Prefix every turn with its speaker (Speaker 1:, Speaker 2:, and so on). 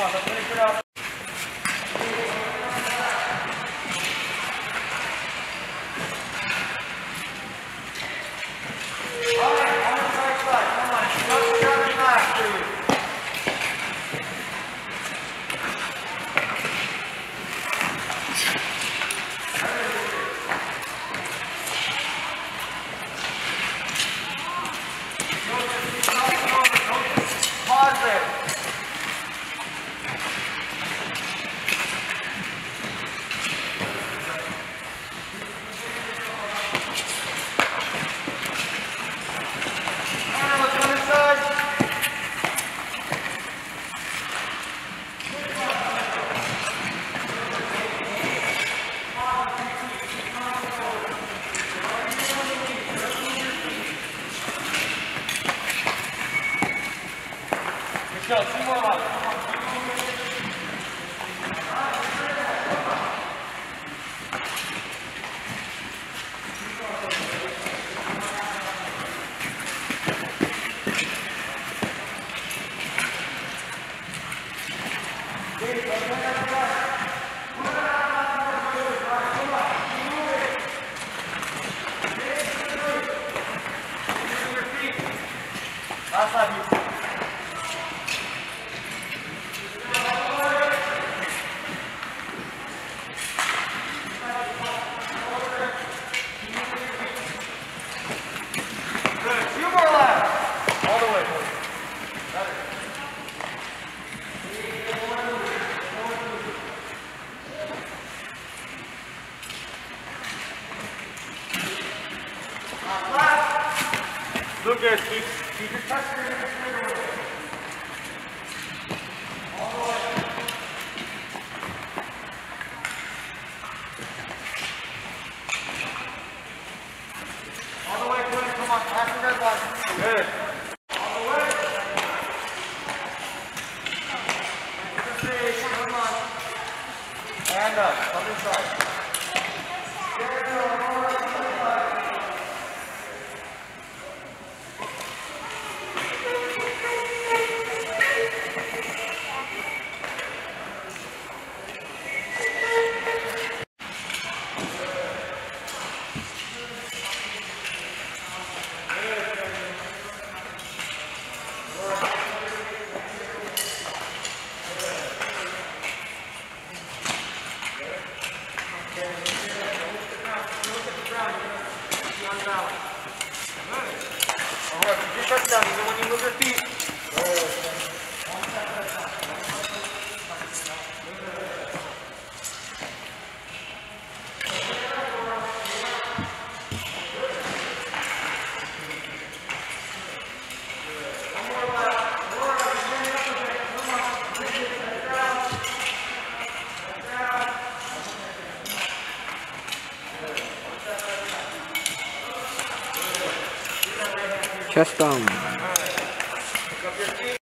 Speaker 1: on, let's finish it up. Go, 2 more left. Last side, look good, keep your touch in the straight away. All the way. All the way, good. Come on, pass the red line. Good. All the way. Come on. And up, other side. Alright, keep your touchdown even when you move your feet.
Speaker 2: Chest down.